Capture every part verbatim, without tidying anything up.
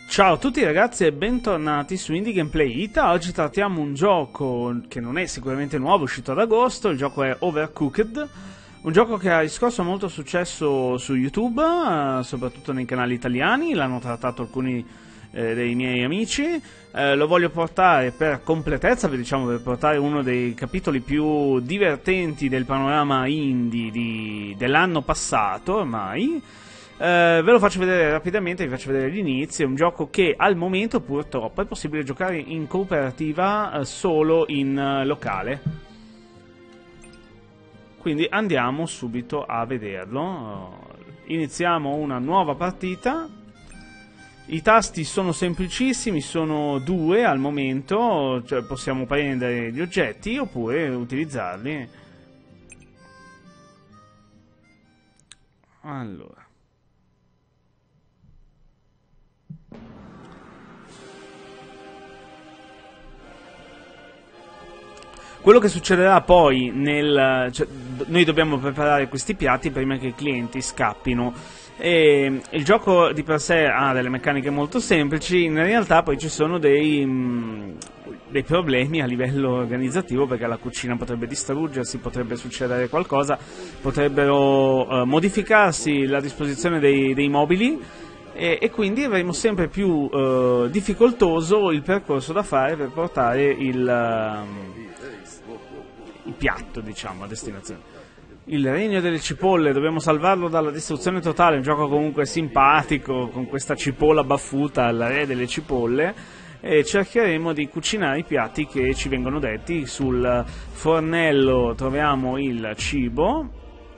Ciao a tutti ragazzi e bentornati su Indie Gameplay Ita. Oggi trattiamo un gioco che non è sicuramente nuovo, uscito ad agosto. Il gioco è Overcooked, un gioco che ha riscosso molto successo su YouTube, eh, soprattutto nei canali italiani. L'hanno trattato alcuni eh, dei miei amici. Eh, lo voglio portare per completezza, diciamo, per portare uno dei capitoli più divertenti del panorama indie di, dell'anno passato ormai. Uh, ve lo faccio vedere rapidamente, vi faccio vedere l'inizio. È un gioco che al momento purtroppo è possibile giocare in cooperativa uh, solo in uh, locale. Quindi andiamo subito a vederlo. Uh, iniziamo una nuova partita. I tasti sono semplicissimi, sono due al momento, cioè possiamo prendere gli oggetti oppure utilizzarli. Allora, quello che succederà poi nel... Cioè, noi dobbiamo preparare questi piatti prima che i clienti scappino. E il gioco di per sé ha delle meccaniche molto semplici, in realtà poi ci sono dei, mh, dei problemi a livello organizzativo, perché la cucina potrebbe distruggersi, potrebbe succedere qualcosa, potrebbero uh, modificarsi la disposizione dei, dei mobili, e, e quindi avremo sempre più uh, difficoltoso il percorso da fare per portare il... Uh, il piatto, diciamo, a destinazione. Il regno delle cipolle, dobbiamo salvarlo dalla distruzione totale. Un gioco comunque simpatico, con questa cipolla baffuta, il re delle cipolle, e cercheremo di cucinare i piatti che ci vengono detti. Sul fornello troviamo il cibo.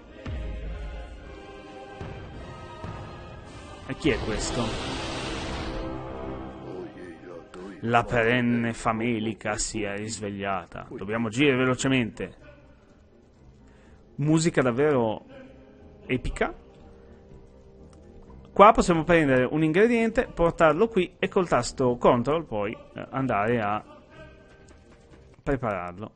E chi è questo? La perenne famelica si è risvegliata. Dobbiamo agire velocemente. Musica davvero epica. Qua possiamo prendere un ingrediente, portarlo qui e col tasto control poi eh, andare a prepararlo.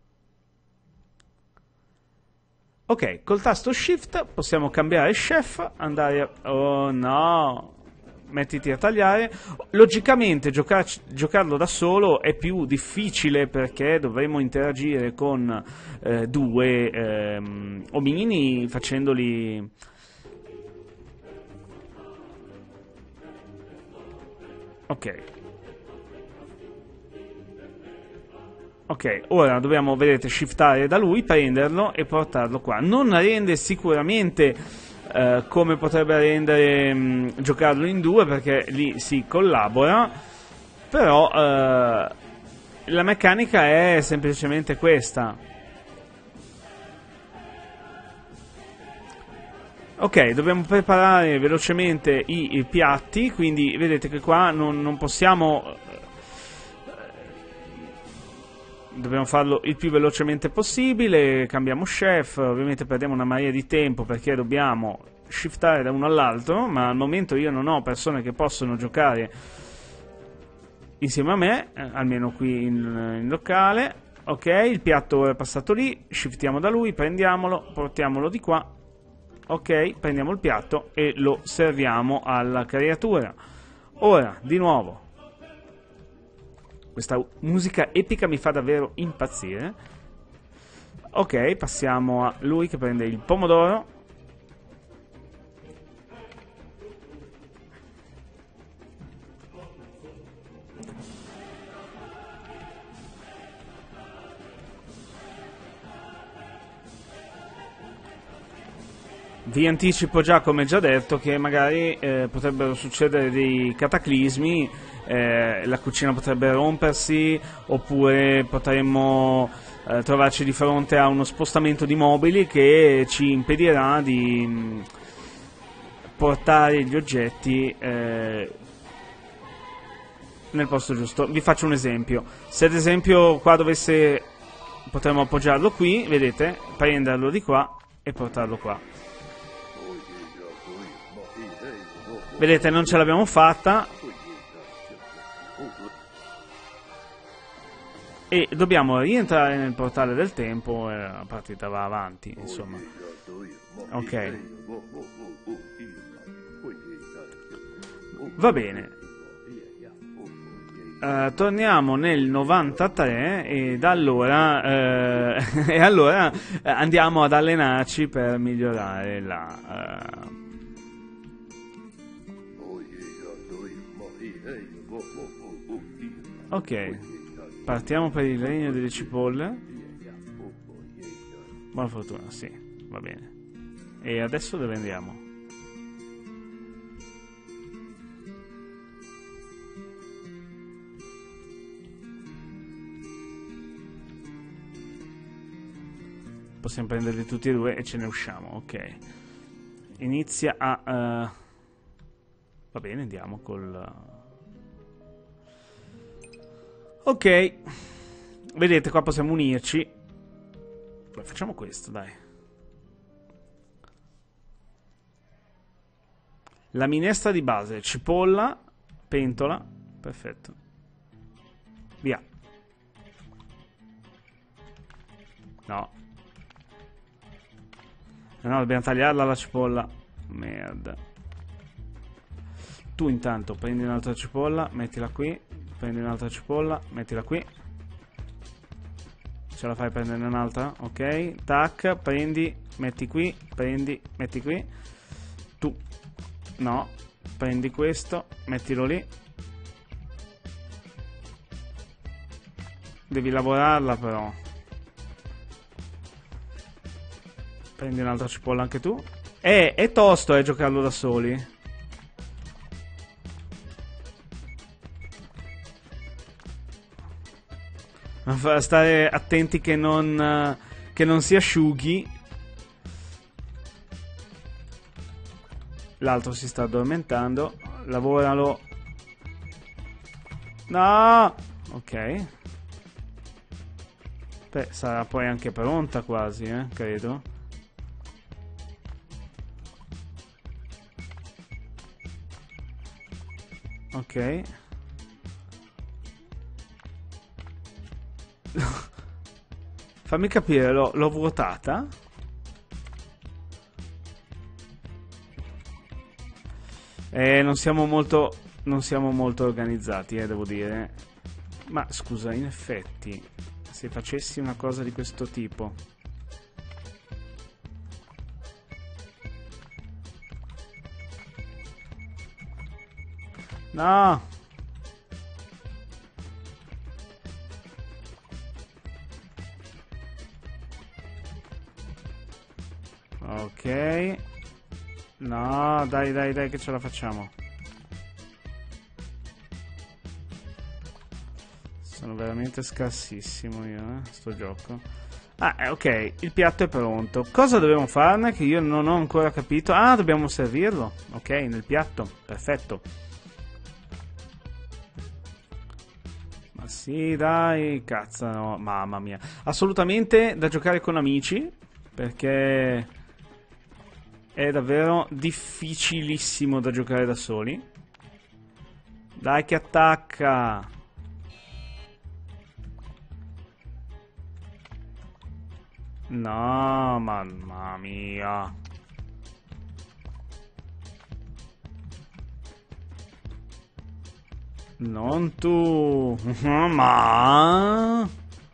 Ok, col tasto shift possiamo cambiare chef, andare a... Oh no! Mettiti a tagliare. Logicamente giocar- giocarlo da solo è più difficile, perché dovremo interagire con eh, due ehm, omini facendoli ok ok ora dobbiamo, vedete, shiftare da lui, prenderlo e portarlo qua. Non rende sicuramente Uh, come potrebbe rendere um, giocarlo in due, perché lì si collabora, però uh, la meccanica è semplicemente questa. Ok, dobbiamo preparare velocemente i, i piatti, quindi vedete che qua non, non possiamo... Dobbiamo farlo il più velocemente possibile. Cambiamo chef, ovviamente perdiamo una marea di tempo perché dobbiamo shiftare da uno all'altro, ma al momento io non ho persone che possono giocare insieme a me, eh, almeno qui in, in locale. Ok, il piatto è passato lì, shiftiamo da lui, prendiamolo, portiamolo di qua. Ok, prendiamo il piatto e lo serviamo alla creatura. Ora, di nuovo, questa musica epica mi fa davvero impazzire. Ok, passiamo a lui che prende il pomodoro. Vi anticipo già, come già detto, che magari eh, potrebbero succedere dei cataclismi, eh, la cucina potrebbe rompersi, oppure potremmo eh, trovarci di fronte a uno spostamento di mobili che ci impedirà di mh, portare gli oggetti eh, nel posto giusto. Vi faccio un esempio. Se ad esempio qua dovesse... potremmo appoggiarlo qui, vedete, prenderlo di qua e portarlo qua. Vedete, non ce l'abbiamo fatta e dobbiamo rientrare nel portale del tempo e la partita va avanti, insomma. Ok, va bene. Uh, torniamo nel novantatré e da allora, uh, e allora uh, andiamo ad allenarci per migliorare la... Uh... Ok, partiamo per il regno delle cipolle. Buona fortuna, sì, va bene. E adesso dove andiamo? Possiamo prenderli tutti e due e ce ne usciamo, ok. Inizia a... Uh... Va bene, andiamo col... Ok. Vedete, qua possiamo unirci. Beh, facciamo questo, dai. La minestra di base, cipolla, pentola. Perfetto. Via. No. No, dobbiamo tagliarla la cipolla. Merda. Tu intanto prendi un'altra cipolla, mettila qui. Prendi un'altra cipolla, mettila qui. Ce la fai a prendere un'altra? Ok. Tac, prendi, metti qui. Prendi, metti qui. Tu. No. Prendi questo, mettilo lì. Devi lavorarla però. Prendi un'altra cipolla anche tu. Eh, è tosto eh, giocarlo da soli. Stare attenti che non, che non si asciughi. L'altro si sta addormentando. Lavoralo. No! Ok. Beh, sarà poi anche pronta quasi, eh, credo. Ok. Fammi capire, l'ho vuotata? Eh, non siamo molto... Non siamo molto organizzati, eh, devo dire. Ma, scusa, in effetti, se facessi una cosa di questo tipo... No! Ok. No, dai, dai, dai, che ce la facciamo. Sono veramente scarsissimo io, eh, sto gioco. Ah, eh, ok, il piatto è pronto. Cosa dobbiamo farne che io non ho ancora capito? Ah, dobbiamo servirlo. Ok, nel piatto. Perfetto. Ma sì, dai, cazzo, no. Mamma mia. Assolutamente da giocare con amici, perché... è davvero difficilissimo da giocare da soli. Dai che attacca. No, mamma mia. Non tu. Ma...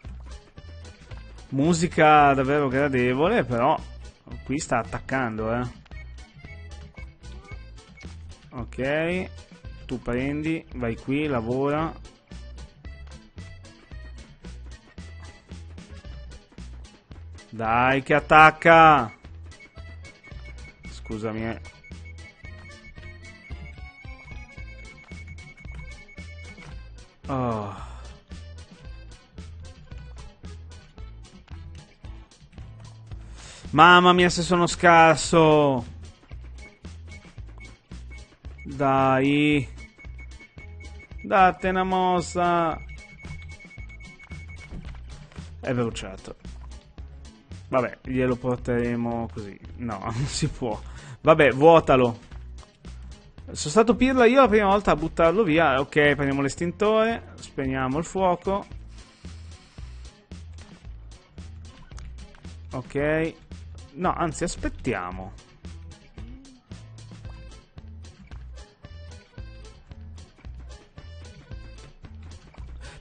musica davvero gradevole, però... qui sta attaccando, eh. Ok. Tu prendi, vai qui, lavora. Dai che attacca. Scusami, eh. Oh. Mamma mia se sono scarso. Dai. Date una mossa. È bruciato. Vabbè, glielo porteremo così. No, non si può. Vabbè, vuotalo. Sono stato pirla io la prima volta a buttarlo via. Ok, prendiamo l'estintore. Spegniamo il fuoco. Ok. No, anzi, aspettiamo.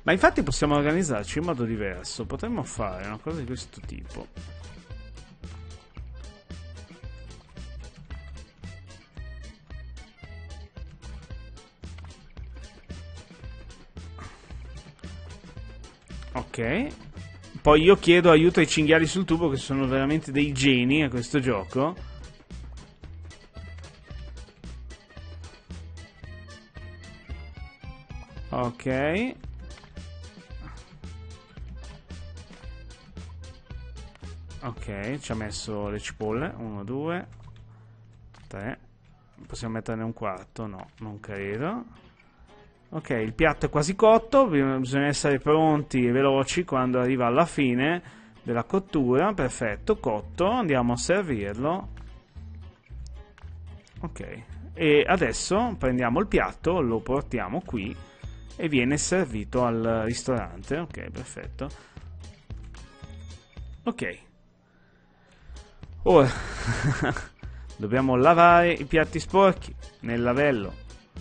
Ma infatti possiamo organizzarci in modo diverso, potremmo fare una cosa di questo tipo. Ok. Poi io chiedo aiuto ai cinghiali sul tubo, che sono veramente dei geni a questo gioco. Ok. Ok, ci ha messo le cipolle. uno, due, tre. Possiamo metterne un quarto? No, non credo. Ok, il piatto è quasi cotto. Bisogna essere pronti e veloci quando arriva alla fine della cottura. Perfetto, cotto. Andiamo a servirlo. Ok, e adesso prendiamo il piatto, lo portiamo qui e viene servito al ristorante. Ok, perfetto. Ok. Ora dobbiamo lavare i piatti sporchi nel lavello.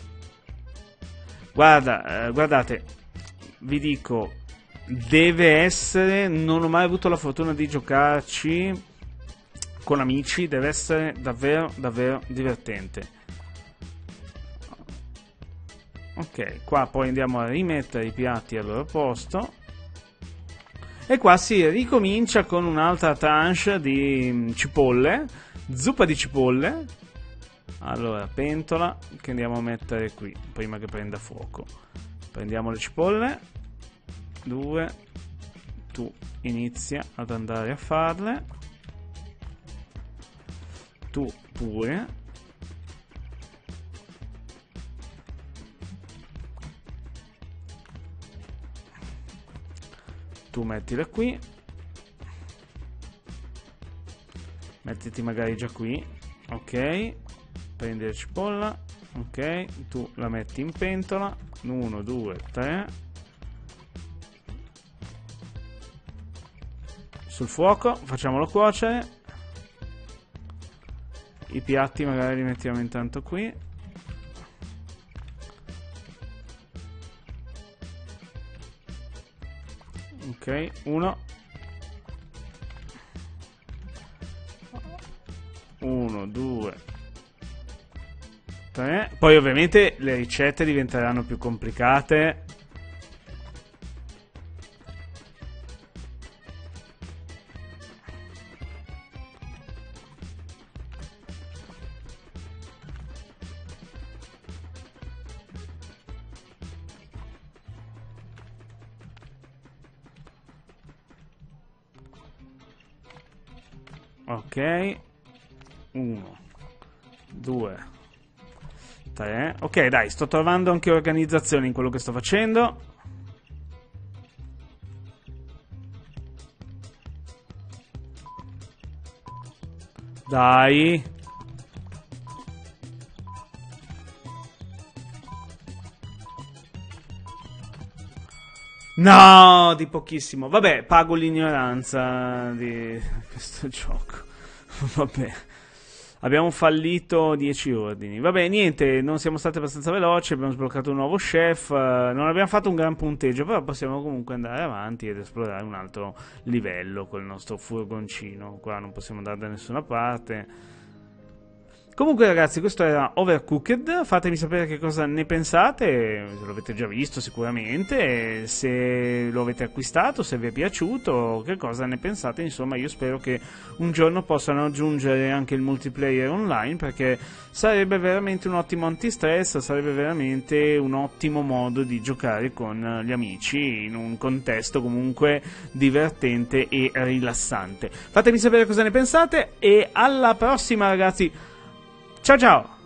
Guarda, eh, guardate, vi dico, deve essere, non ho mai avuto la fortuna di giocarci con amici, deve essere davvero, davvero divertente. Ok, qua poi andiamo a rimettere i piatti al loro posto. E qua si ricomincia con un'altra tranche di cipolle, zuppa di cipolle. Allora, pentola che andiamo a mettere qui, prima che prenda fuoco. Prendiamo le cipolle. Due. Tu inizia ad andare a farle. Tu pure. Tu mettile qui. Mettiti magari già qui. Ok. Prendi la cipolla. Ok. Tu la metti in pentola. uno, due, tre. Sul fuoco. Facciamolo cuocere. I piatti magari li mettiamo intanto qui. Ok, uno. Uno, due, tre. Poi ovviamente le ricette diventeranno più complicate. Ok, uno, due, tre. Ok, dai, sto trovando anche organizzazione in quello che sto facendo. Dai. No, di pochissimo. Vabbè, pago l'ignoranza di questo gioco. Vabbè. Abbiamo fallito dieci ordini. Vabbè, niente, non siamo stati abbastanza veloci, abbiamo sbloccato un nuovo chef, non abbiamo fatto un gran punteggio, però possiamo comunque andare avanti ed esplorare un altro livello con il nostro furgoncino. Qua non possiamo andare da nessuna parte. Comunque ragazzi, questo era Overcooked, fatemi sapere che cosa ne pensate, se lo avete già visto sicuramente, se lo avete acquistato, se vi è piaciuto, che cosa ne pensate. Insomma, io spero che un giorno possano aggiungere anche il multiplayer online, perché sarebbe veramente un ottimo antistress, sarebbe veramente un ottimo modo di giocare con gli amici in un contesto comunque divertente e rilassante. Fatemi sapere cosa ne pensate e alla prossima ragazzi! Ciao ciao!